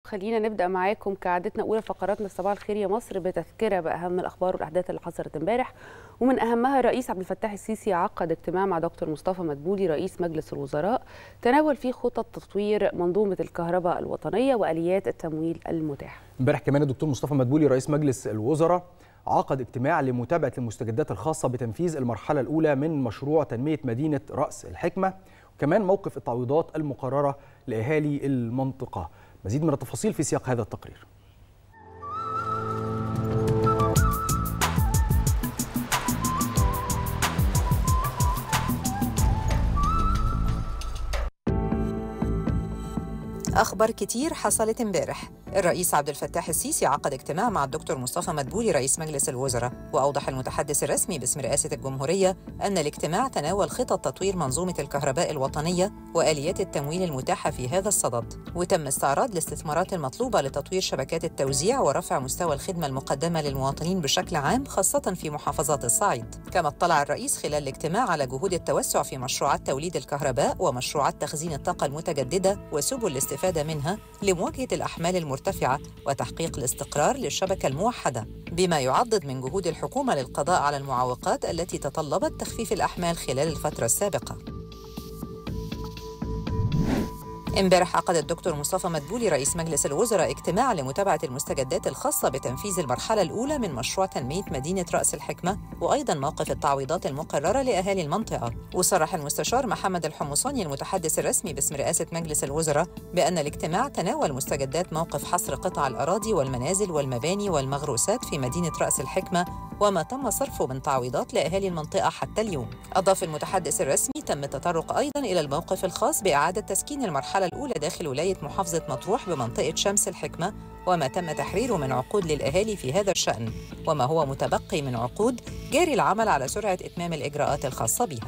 خلينا نبدأ معاكم كعادتنا أولى فقراتنا في صباح الخير يا مصر بتذكرة بأهم الأخبار والأحداث اللي حصلت امبارح، ومن أهمها الرئيس عبد الفتاح السيسي عقد اجتماع مع دكتور مصطفى مدبولي رئيس مجلس الوزراء تناول فيه خطط تطوير منظومة الكهرباء الوطنية وآليات التمويل المتاحة. امبارح كمان الدكتور مصطفى مدبولي رئيس مجلس الوزراء عقد اجتماع لمتابعة المستجدات الخاصة بتنفيذ المرحلة الأولى من مشروع تنمية مدينة رأس الحكمة، وكمان موقف التعويضات المقررة لأهالي المنطقة. مزيد من التفاصيل في سياق هذا التقرير. أخبار كتير حصلت امبارح. الرئيس عبد الفتاح السيسي عقد اجتماع مع الدكتور مصطفى مدبولي رئيس مجلس الوزراء، وأوضح المتحدث الرسمي باسم رئاسة الجمهورية أن الاجتماع تناول خطط تطوير منظومة الكهرباء الوطنية وآليات التمويل المتاحة في هذا الصدد، وتم استعراض الاستثمارات المطلوبة لتطوير شبكات التوزيع ورفع مستوى الخدمة المقدمة للمواطنين بشكل عام خاصة في محافظات الصعيد. كما اطلع الرئيس خلال الاجتماع على جهود التوسع في مشروعات توليد الكهرباء ومشروعات تخزين الطاقة المتجددة وسبل الاستفادة منها لمواجهة الأحمال المرتفعة وتحقيق الاستقرار للشبكة الموحدة، بما يعضد من جهود الحكومة للقضاء على المعوقات التي تطلبت تخفيف الأحمال خلال الفترة السابقة. امبارح عقد الدكتور مصطفى مدبولي رئيس مجلس الوزراء اجتماع لمتابعة المستجدات الخاصة بتنفيذ المرحلة الأولى من مشروع تنمية مدينة رأس الحكمة، وأيضا موقف التعويضات المقررة لأهالي المنطقة. وصرح المستشار محمد الحمصاني المتحدث الرسمي باسم رئاسة مجلس الوزراء بأن الاجتماع تناول مستجدات موقف حصر قطع الأراضي والمنازل والمباني والمغروسات في مدينة رأس الحكمة وما تم صرفه من تعويضات لأهالي المنطقة حتى اليوم. أضاف المتحدث الرسمي تم التطرق أيضا إلى الموقف الخاص بإعادة تسكين المرحلة الأولى داخل ولاية محافظة مطروح بمنطقة شمس الحكمة، وما تم تحريره من عقود للأهالي في هذا الشأن، وما هو متبقي من عقود جاري العمل على سرعة إتمام الإجراءات الخاصة بها.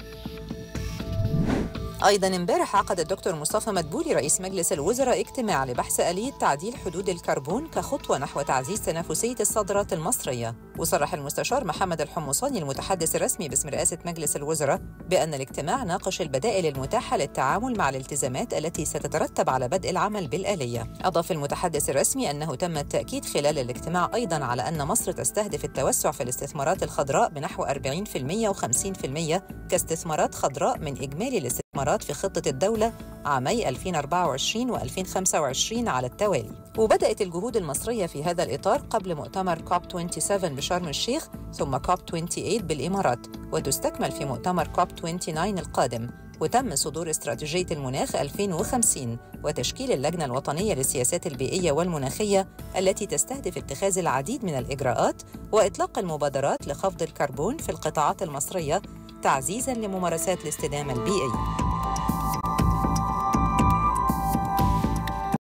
أيضاً امبارح عقد الدكتور مصطفى مدبولي رئيس مجلس الوزراء اجتماع لبحث آلية تعديل حدود الكربون كخطوة نحو تعزيز تنافسية الصادرات المصرية. وصرح المستشار محمد الحمصاني المتحدث الرسمي باسم رئاسة مجلس الوزراء بأن الاجتماع ناقش البدائل المتاحة للتعامل مع الالتزامات التي ستترتب على بدء العمل بالآلية. أضاف المتحدث الرسمي أنه تم التأكيد خلال الاجتماع أيضاً على أن مصر تستهدف التوسع في الاستثمارات الخضراء بنحو 40% و50% كاستثمارات خضراء من إجمالي الاستثمارات في خطة الدولة عامي 2024 و2025 على التوالي. وبدأت الجهود المصرية في هذا الإطار قبل مؤتمر كوب 27 بشرم الشيخ ثم كوب 28 بالإمارات، وتستكمل في مؤتمر كوب 29 القادم. وتم صدور استراتيجية المناخ 2050 وتشكيل اللجنة الوطنية للسياسات البيئية والمناخية التي تستهدف اتخاذ العديد من الإجراءات وإطلاق المبادرات لخفض الكربون في القطاعات المصرية تعزيزاً لممارسات الاستدامة البيئية.